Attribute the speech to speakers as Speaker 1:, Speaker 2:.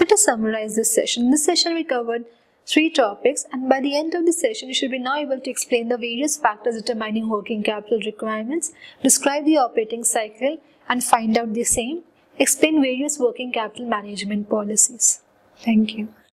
Speaker 1: Let us summarize this session. In this session, we covered 3 topics, and by the end of the session, you should be now able to explain the various factors determining working capital requirements, describe the operating cycle and find out the same, explain various working capital management policies. Thank you.